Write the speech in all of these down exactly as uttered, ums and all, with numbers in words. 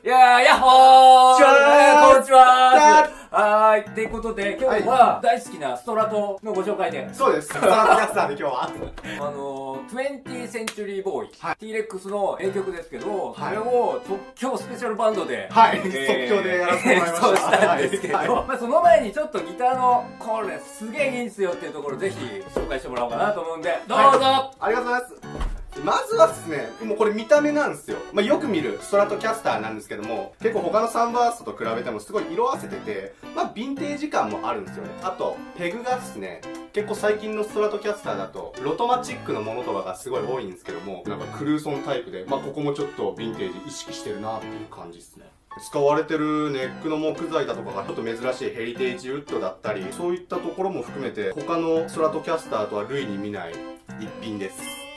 いやー、やっほーこんにちはーはーい。ってことで、今日は大好きなストラトのご紹介で。 そうです。ストラトキャスターで今日は。 あのー、トゥエンティー センチュリーボーイ、 はい、 ティーレックスの名曲ですけど、それを即興スペシャルバンドで、 はい、即興でやらせてもらいました。 そうしたんですけど、まあその前にちょっとギターの、これすげえいいんすよっていうところをぜひ紹介してもらおうかなと思うんで、どうぞ、 はい、ありがとうございます。まずはですね、もうこれ見た目なんですよ。まあ、よく見るストラトキャスターなんですけども、結構他のサンバーストと比べてもすごい色あせてて、まあ、ヴィンテージ感もあるんですよね。あと、ペグがですね、結構最近のストラトキャスターだと、ロトマチックのものとかがすごい多いんですけども、なんかクルーソンタイプで、まあ、ここもちょっとヴィンテージ意識してるなっていう感じですね。使われてるネックの木材だとかがちょっと珍しいヘリテージウッドだったり、そういったところも含めて、他のストラトキャスターとは類に見ない一品です。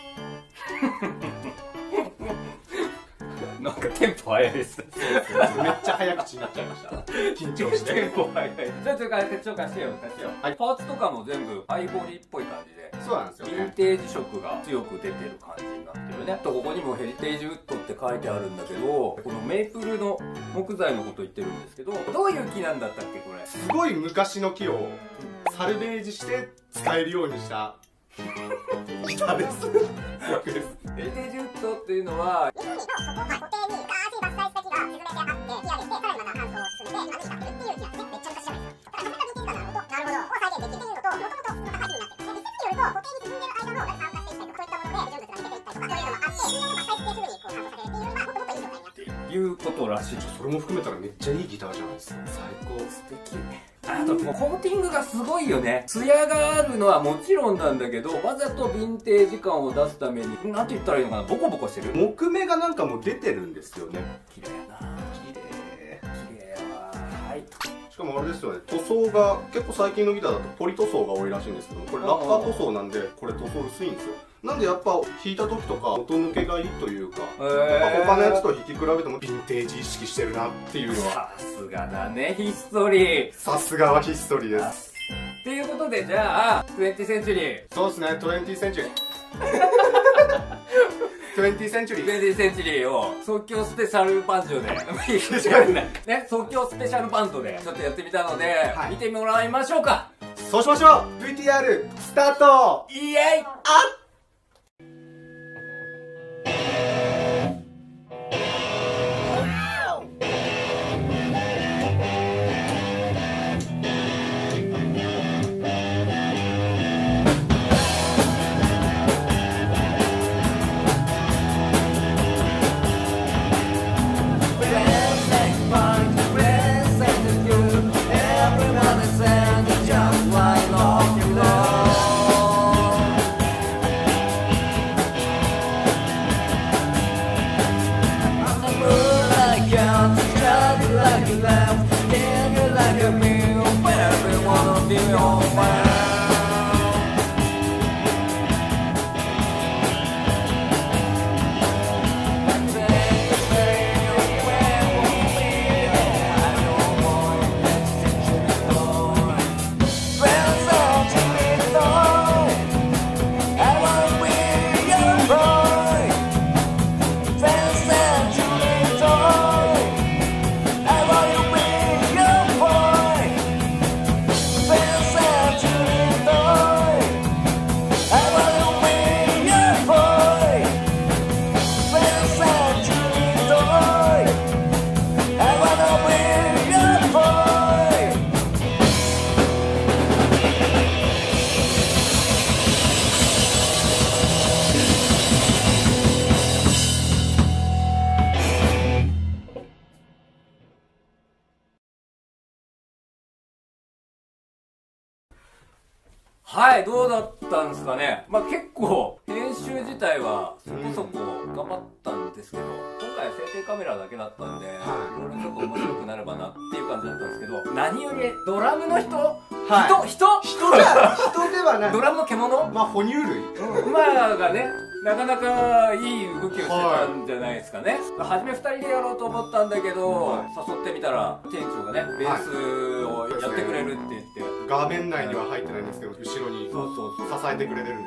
なんかテンポ早いです。 めっちゃ早口になっちゃいました。緊張して。 テンポ早い。ちょっと紹介してよ、紹介してよ。はい。パーツとかも全部アイボリーっぽい感じで。 そうなんですよね。 ヴィンテージ色が強く出てる感じになってるね。あとここにもヘリテージウッドって書いてあるんだけど、このメープルの木材のこと言ってるんですけど、どういう木なんだったっけこれ。 すごい昔の木をサルベージして使えるようにした。ギターです。 ヘリテージウッドっていうのは湖の底、まあ、固定にガーシー伐採した木が沈めてあって引き上げて、さらにまた乾燥を進めて今に至ってるっていう木なんですね。めっちゃ昔じゃないですか。だからそれがヴィンテージ感なるほど、なるほどを再現できるっていうのと、もともと普通の高い木になってる。で、一説によると固定に沈んでる間の酸化していったりとか、そういったもので純物が抜けていったりとか、そういうのもあって、純々にこう乾燥されるっていうよりはもっともっといい状態になってるいうことらしい。 それも含めたらめっちゃいいギターじゃないですか。最高。 素敵。あともうコーティングがすごいよね。艶があるのはもちろんなんだけど、わざとヴィンテージ感を出すために、なんて言ったらいいのかな、ボコボコしてる。 木目がなんかもう出てるんですよね。 綺麗やな。綺麗。綺麗わ。はい。 しかもあれですよね、塗装が結構最近のギターだとポリ塗装が多いらしいんですけど、これラッカー塗装なんで、これ塗装薄いんですよ。なんでやっぱ弾いた時とか音抜けがいいというか、えー、他のやつと弾き比べてもヴィンテージ意識してるなっていうのは。 さすがだね、ヒストリー。 さすがはヒストリーです。 っていうことで、じゃあトゥエンティーセンチュリー。 そうですね、トゥエンティーセンチュリー。トゥエンティーセンチュリー。 トゥエンティーセンチュリーを即興スペシャルバンドでね、即興スペシャルバンドでちょっとやってみたので、はい、見てもらいましょうか。 そうしましょう。 ブイティーアール スタート。 イエイ。あっはい、どうだったんですかね。まあ結構編集自体はそこそこ頑張ったんですけど、今回は定点カメラだけだったんで、いろいろちょっと面白くなればなっていう感じだったんですけど、何よりドラムの人、はい、人人人じゃ人ではない。 ドラムの獣、 まあ哺乳類、 うん、馬がねなかなかいい動きをしてたんじゃないですかね。はい、初めふたりでやろうと思ったんだけど、はい、誘ってみたら店長がねベースをやってくれるって言って、 画面内には入ってないんですけど後ろに支えてくれてるんですよね。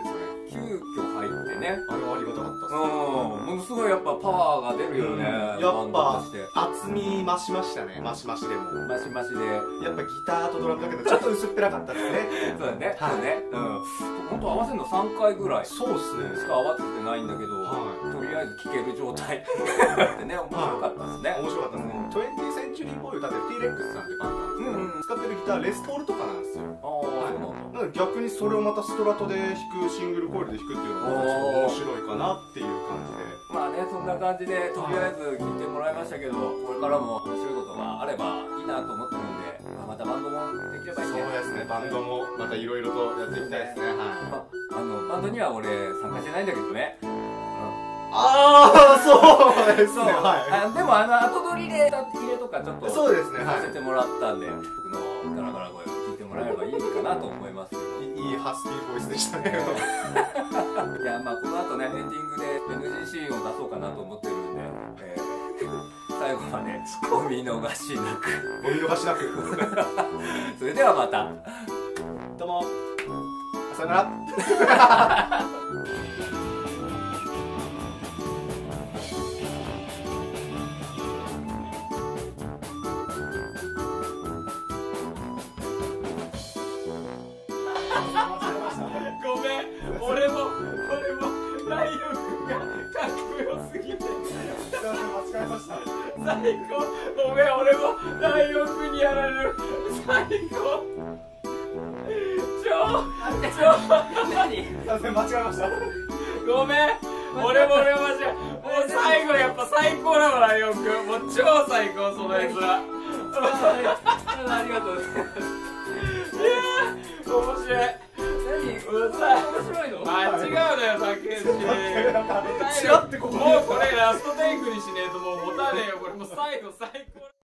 急遽入ってね、 あれはありがたかったっす。 うん、ものすごいやっぱパワーが出るよね、 やバンドっぱとして厚み増しましたね。増し増しでもマシマシで。 やっぱギターとドラムだけどちょっと薄っぺらかったですね。 そうだね、 はいそうね、うん、本当合わせるのさんかいぐらいしそうっすね。 か合わせてないんだけど、 はとりあえず聴ける状態でね、面白かったですね。 面白かったですね。トゥエンティーセンチュリーボーイ歌ってる ティーレックス さんってバンドなんですけど、 うんうん、 使ってるギターレスポールとかなんですよ。 ああ、そうなんだ。 なので逆にそれをまたストラトで弾く、シングルコイルで弾くっていうのが面白いかなっていう感じで。 まあね、そんな感じでとりあえず聴いてもらいましたけど、これからも面白いことがあればいいなと思ってるんで、まあ、またバンドもできればいいね。 そうですね。バンドもまたいろいろとやっていきたいですね。はい。 まあ、あのバンドには俺参加してないんだけどね。 ああ、そうですそう、 ね。はい。 あでもあの後取りで入れとかちょっとそうですね。はい。 させてもらったんで、僕のガラガラ声を聞いてもらえればいいかなと思いますけど。 いいハスキーボイスでしたね。 いや、まあこの後ね、エンディングで エヌジー シーンを出そうかなと思ってるんで、えー、最後までお見逃しなくお見逃しなく。 それではまた。 どうも。さよなら。 ごめん、俺も俺もライオン君がかっこよすぎて間違えました。 最高。ごめん、俺もライオン君にやられる。最高。超超何？ すいません、間違えました。 ごめん、俺も俺も間違え。もう最後やっぱ最高だわ、ライオン君。もう超最高、そのやつら。ありがとうございます。いやー、面白い。うざい。面白いの？あ、違うのよ、竹内。 チラってここもうこれラストテイクにしねえともう持たねえよ、これもう最後最高。